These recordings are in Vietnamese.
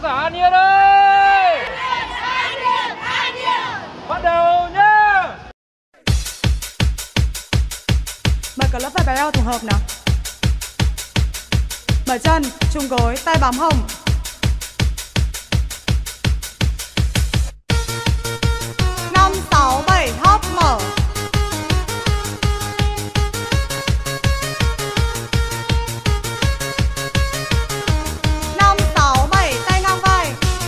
cả An Yên ơi! Bắt đầu nhá! Mời cả lớp phải bài eo tổng hợp nào. Mở chân, trùng gối, tay bám hông. 5, 6, 7, hop mở. 5, 6, 7, tay ngang vai.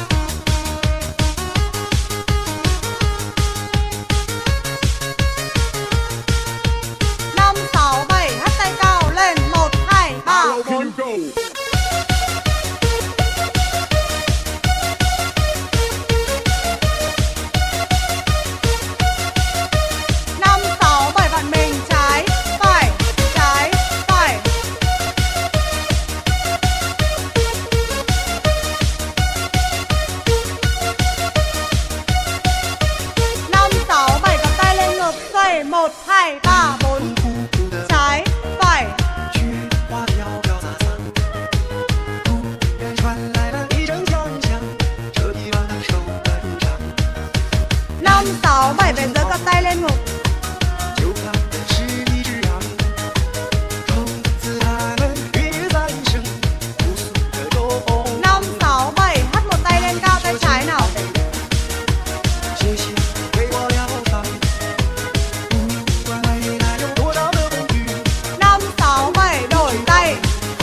5, 6, 7, hất tay cao lên. 1, 2, 3, 4. 5, 6, 7 vặn mình. Trái, phải, trái, phải. 5, 6, 7 cầm tay lên ngực. Xoay 1, 2, 3, 4. Trái, phải. 5, 6, 7 về dưới cầm tay lên ngực. 5, 6, 7 hất một tay lên cao, tay trái nào. 5, 6, 7 đổi tay.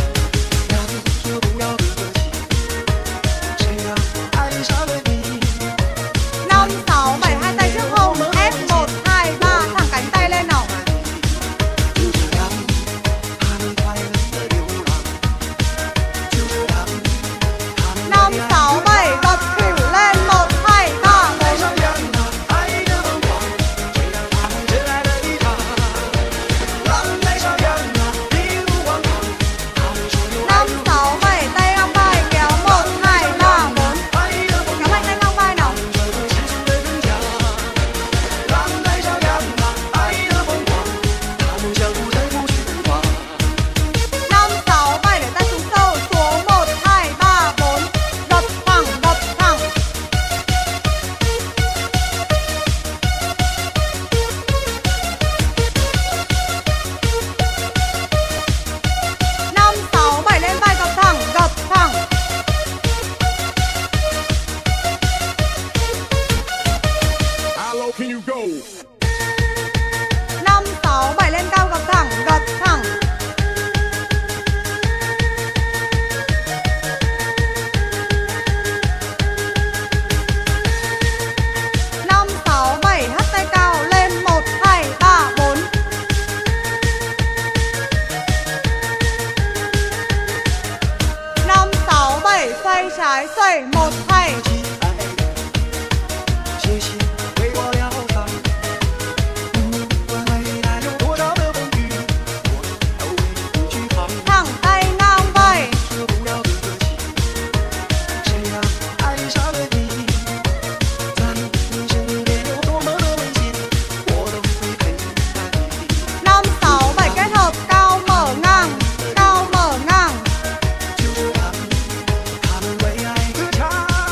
5, 6, 7 hai tay trước hông. Ép 1, 2, 3 thẳng cánh tay lên nào. 5, 6, 7 gập khỉu lên. 1, 2, 3, 4. 5, 6, 7 tay ngang vai kéo. 1, 2, 3, 4. Kéo mạnh tay ngang vai nào. 5, 6, 7 để tay xuống sâu. Xuống 1, 2, 3, 4. Gập thẳng, gập thẳng. 5, 6, 7 lên vai gập thẳng, gập thẳng. 5, 6, 7 lên cao gập thẳng, gập thẳng. 5, 6, 7 hất tay cao lên. 1, 2, 3, 4. 5, 6, 7 xoay trái, xoay 1, 2. thẳng tay ngang vai. 5, 6, 7 kết hợp cao mở ngang, cao mở ngang.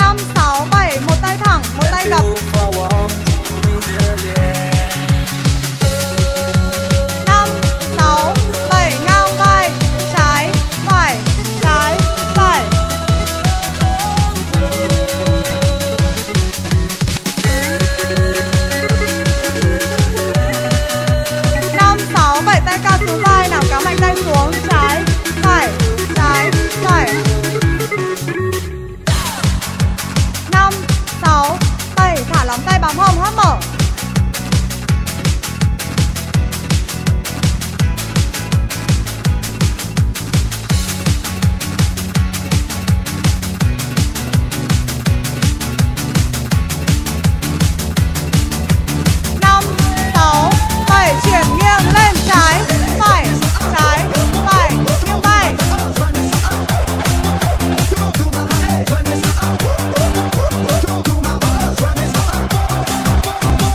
5, 6, 7, một tay thẳng, một tay gập. 5, 6, 7, ngang vai, trái, phải, trái, phải. 5, 6, 7, tay cao xuống vai nào, kéo mạnh tay xuống, trái, phải, trái, phải. 5, 6, 7, thả lỏng tay bám hông, hấp mở. 5, 6, 7, chuyển nghiêng lên trái, phải, nghiêng vai. 5,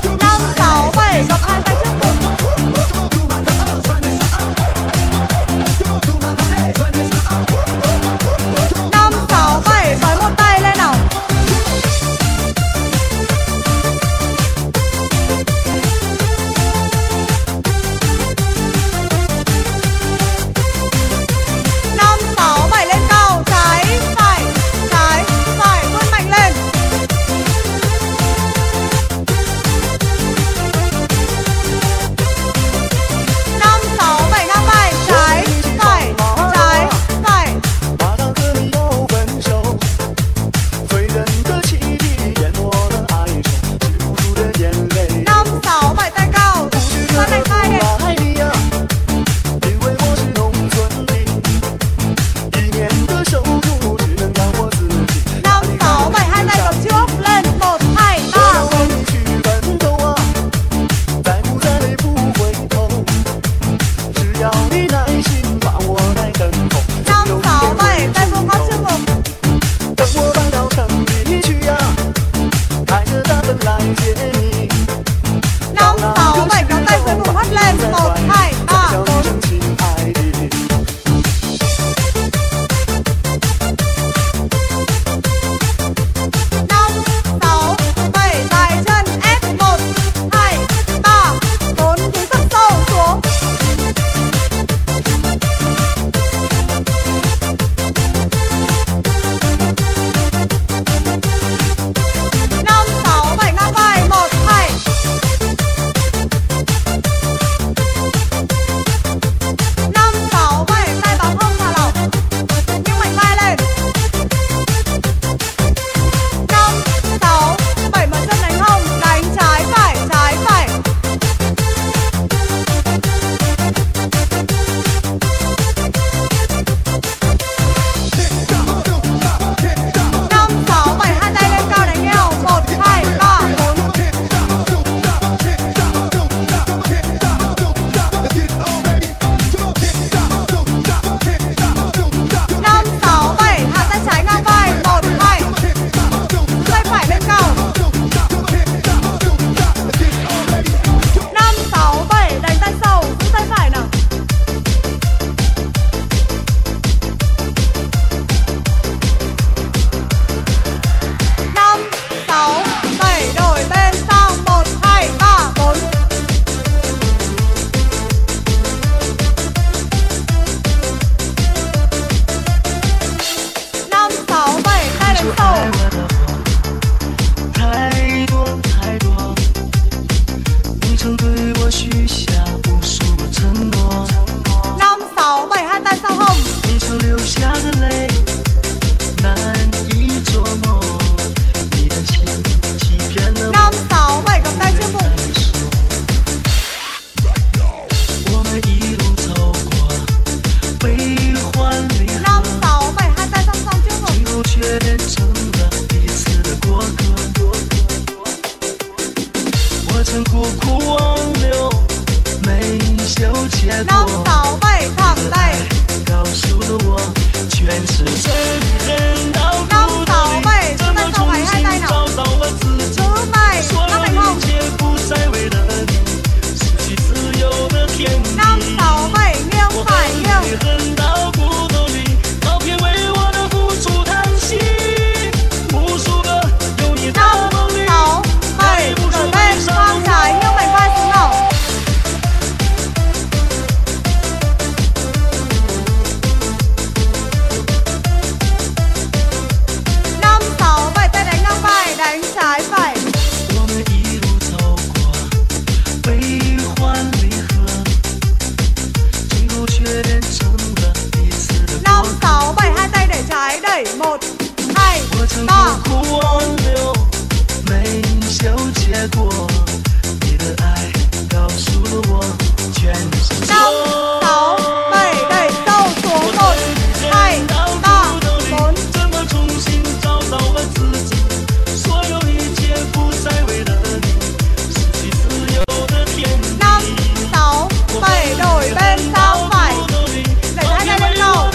大。 苦挽留，没有结果。你的爱告诉了我，全是错。 5, 6, 7 đẩy sâu xuống 1, 2, 3, 4. 怎么重新找到了自己？所有一切不再为了你，失去自由的天地。 5, 6, 7 đổi bên sang phải. Đẩy hai tay lên đầu.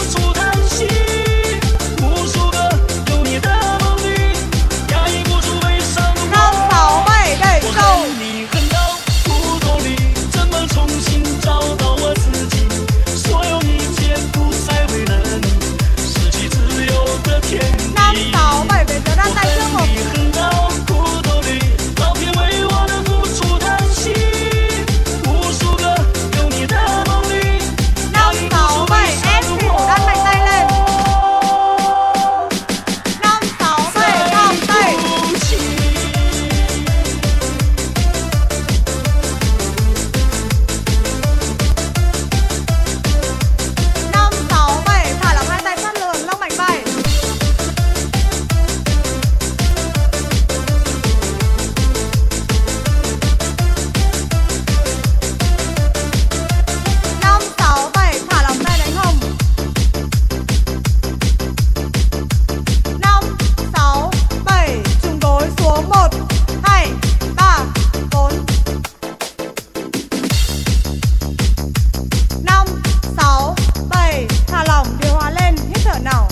5, 6, 7 đẩy sâu. 你很高，不懂你怎么重新找到我自己？所有一切不再为了你，失去自由的天地。 5, 6, 7 về phía đan tay trước một. 你很高，不懂你老天为我的付出叹息，无数个有你的梦里。 5, 6, 7 ép xỉu đan mạnh tay lên. 5, 6, 7 thòng tay. 不起。 5, 6, 7 thả lỏng hai tay sát lường, lông mạnh vai. 5, 6, 7 thả lỏng tay đánh hồng. 5, 6, 7 trùng gối xuống 1, 2, 3, 4. 5, 6, 7 thả lỏng điều hòa lên, hít thở nào.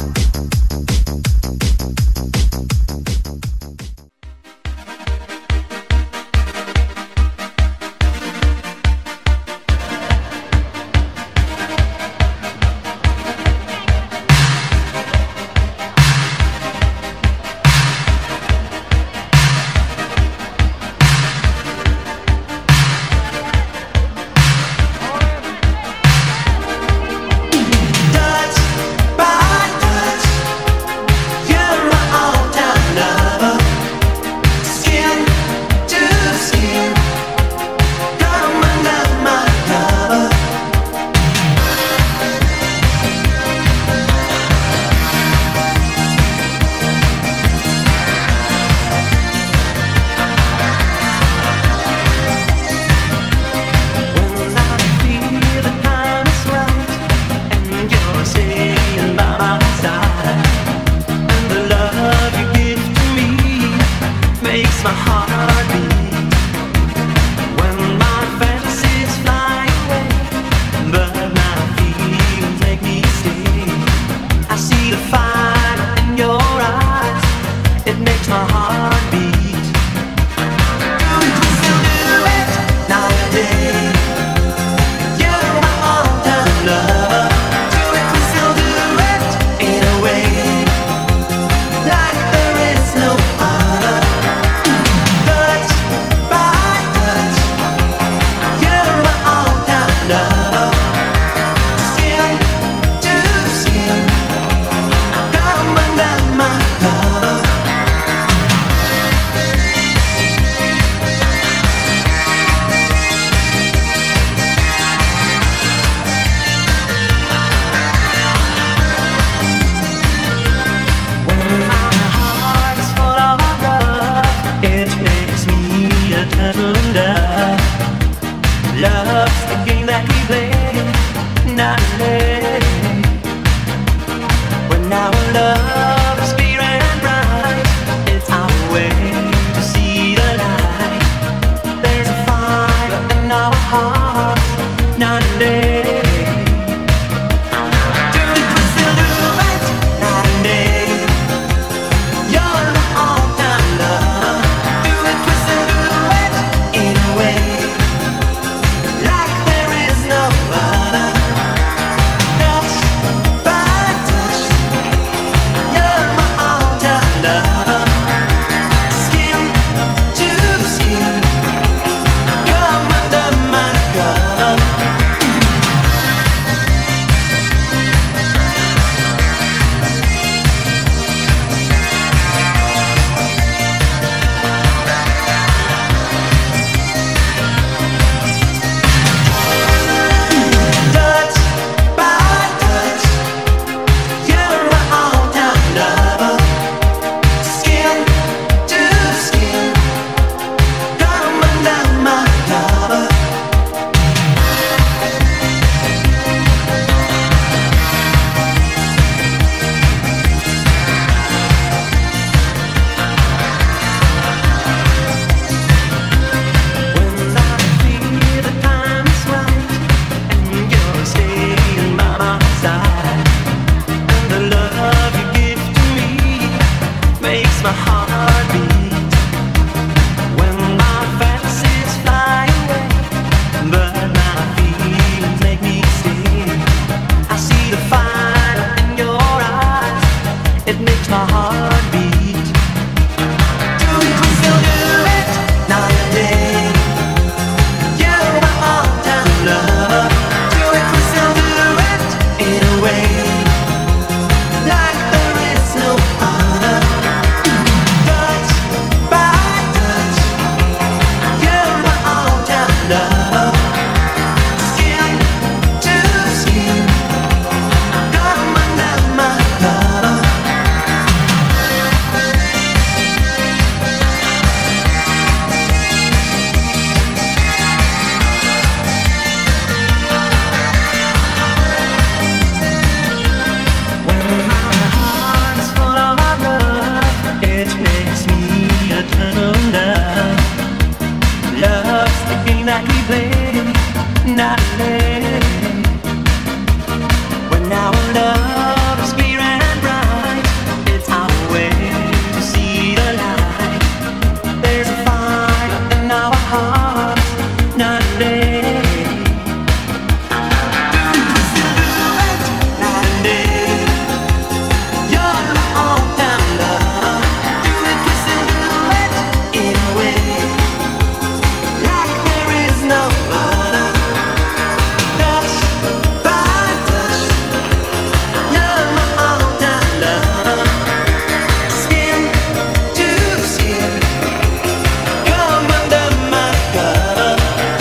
Touch by touch, you're my all-time lover. Skin to skin, come under my cover. When I feel the time is right, and you're sitting by my side, and the love you give to me makes my heart beat. When my fantasies fly away, but my feelings make me stay. I see the fire in your eyes, it makes my heart beat. Do it, we still do it, night and day. You're my all-time lover. Do it, we still do it in a way like there is no other. Touch makes my heart beat. When my fantasies fly away, but my feelings make me stay. I see the fire in your eyes, it makes my heart beat. Do we still do it night and day? You're my all-time lover. Do we still do it in a way like there is no other? Touch by touch, you're my all-time lover. Skin to skin, come under my cover. When my heart's full of love, it makes me eternal love. Love's the game that we play, not play. When our love is clear and bright, it's our way to see the light. There's a fire in our hearts, not day. Still do it night and day. You're my all-time lover. Do it, we still do it in a way like there is no other. Touch by touch, you're my all-time lover. Skin to skin, come under my cover.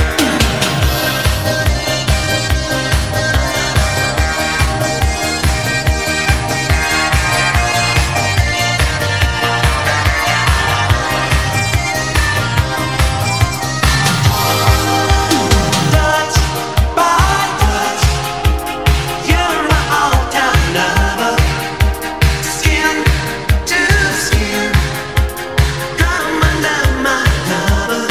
Touch by touch, you're my all-time lover. Skin to skin, come under my cover.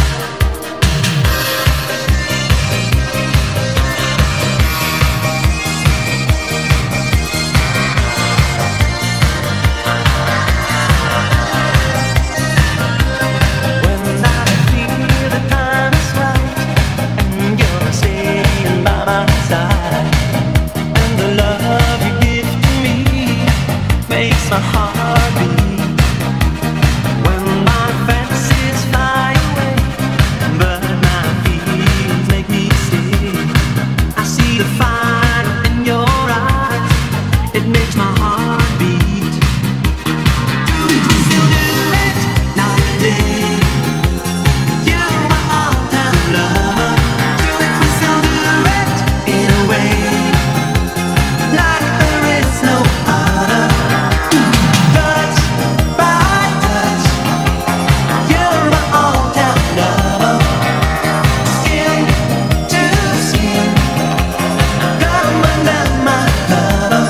When I feel the time is right and you're staying by my side, and the love you give to me makes my heart beat. When my fantasies fly away, but my feelings make me stay. I see the fire in your eyes, it makes my heart beat. Do we still do it night and day? You're my all-time lover. Do we still do it in a way like there is no other? Touch by touch, you're my all-time lover. Skin to skin, come under my cover.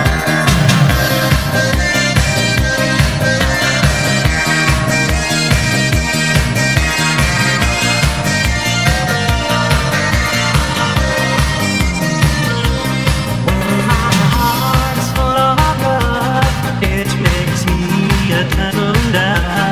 When my heart's full of love, it makes me eternal love.